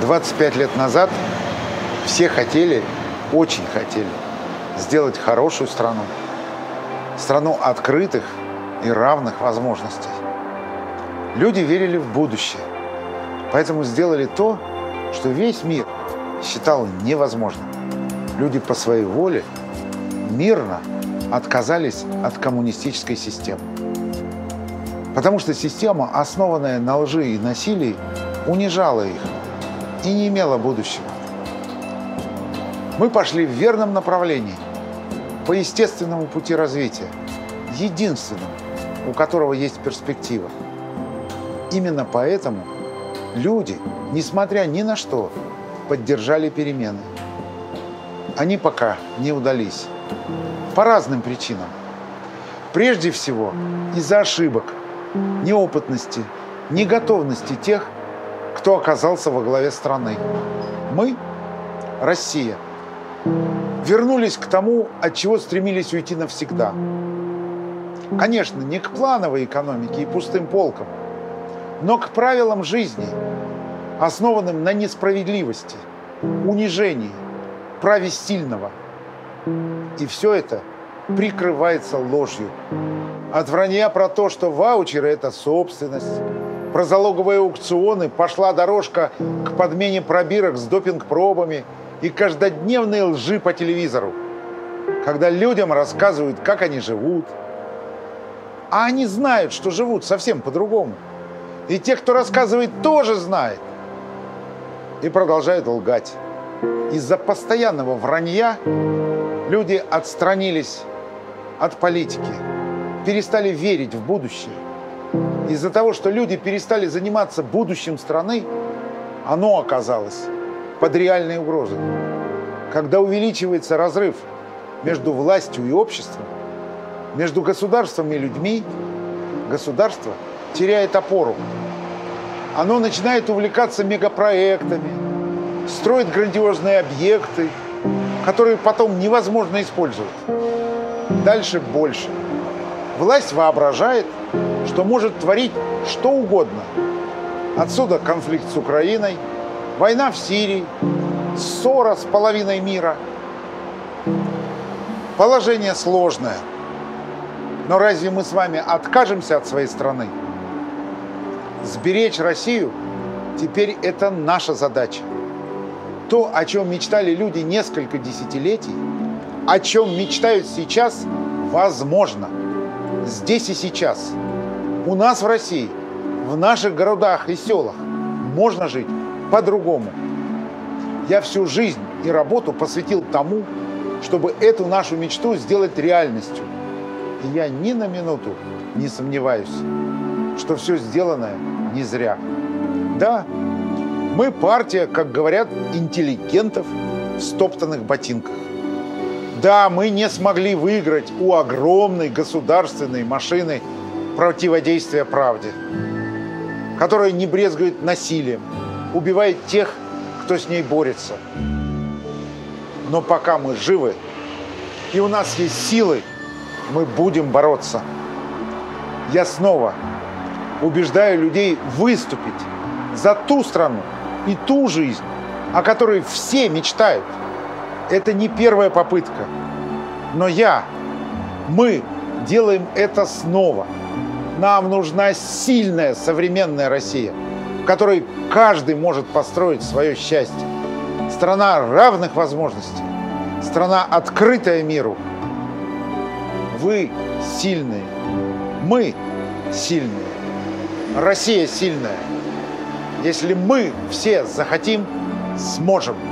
25 лет назад все хотели, очень хотели сделать хорошую страну. Страну открытых и равных возможностей. Люди верили в будущее, поэтому сделали то, что весь мир считал невозможным. Люди по своей воле мирно отказались от коммунистической системы. Потому что система, основанная на лжи и насилии, унижала их и не имела будущего. Мы пошли в верном направлении, по естественному пути развития, единственному, у которого есть перспектива. Именно поэтому люди, несмотря ни на что, поддержали перемены. Они пока не удались. По разным причинам. Прежде всего, из-за ошибок, неопытности, неготовности тех, кто оказался во главе страны. Мы, Россия, вернулись к тому, от чего стремились уйти навсегда. Конечно, не к плановой экономике и пустым полкам, но к правилам жизни, основанным на несправедливости, унижении, праве сильного. И все это прикрывается ложью. От вранья про то, что ваучеры – это собственность, про залоговые аукционы пошла дорожка к подмене пробирок с допинг-пробами и каждодневные лжи по телевизору, когда людям рассказывают, как они живут. А они знают, что живут совсем по-другому. И те, кто рассказывает, тоже знают. И продолжают лгать. Из-за постоянного вранья люди отстранились от политики, перестали верить в будущее. Из-за того, что люди перестали заниматься будущим страны, оно оказалось под реальной угрозой. Когда увеличивается разрыв между властью и обществом, между государством и людьми, государство теряет опору. Оно начинает увлекаться мегапроектами, строит грандиозные объекты, которые потом невозможно использовать. Дальше больше. Власть воображает, что может творить что угодно. Отсюда конфликт с Украиной, война в Сирии, ссора с половиной мира. Положение сложное. Но разве мы с вами откажемся от своей страны? Сберечь Россию теперь это наша задача. То, о чем мечтали люди несколько десятилетий, о чем мечтают сейчас, возможно. Здесь и сейчас. У нас в России, в наших городах и селах можно жить по-другому. Я всю жизнь и работу посвятил тому, чтобы эту нашу мечту сделать реальностью. И я ни на минуту не сомневаюсь, что все сделанное не зря. Да, мы партия, как говорят, интеллигентов в стоптанных ботинках. Да, мы не смогли выиграть у огромной государственной машины противодействия правде, которая не брезгует насилием, убивает тех, кто с ней борется. Но пока мы живы и у нас есть силы, мы будем бороться. Я снова убеждаю людей выступить за ту страну и ту жизнь, о которой все мечтают. Это не первая попытка, но мы делаем это снова. Нам нужна сильная современная Россия, в которой каждый может построить свое счастье. Страна равных возможностей, страна, открытая миру. Вы сильные, мы сильные, Россия сильная. Если мы все захотим, сможем.